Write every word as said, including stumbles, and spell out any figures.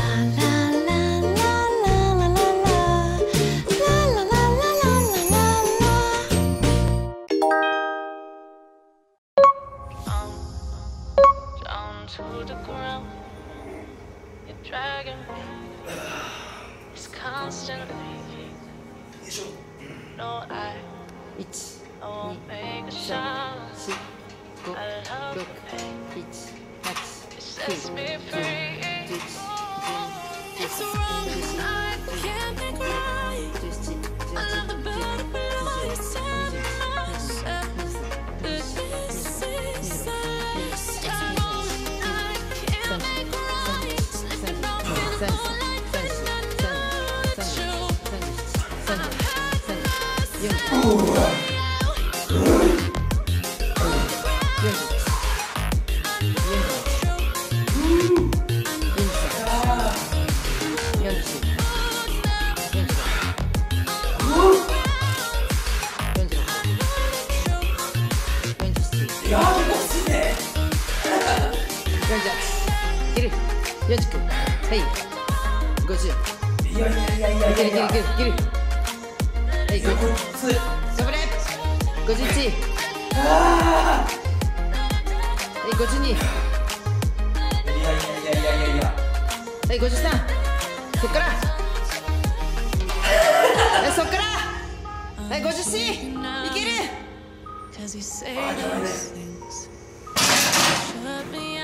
To the ground, you're dragging me. It's constantly. No, I, I won't make a sound. I love the pain. It sets me free. It's wrong, I can't make right. I love the butterflies and myself. This is it's wrong, I can't make right. Slipping off in the moonlight, feeling like I know it's true. And I've had this. やばいね。 いる。よしく。はい。五十。 いやいやいやいやいやいや。 いけるいけるいけるいける。はい。 こっち。 頑張れ。五十一。 ああ。 はい。五十二。 いやいやいやいやいやいや。 はい。五十三。そっから。はい。そっから。はい。五十四。いける。 Cause you say those things shut me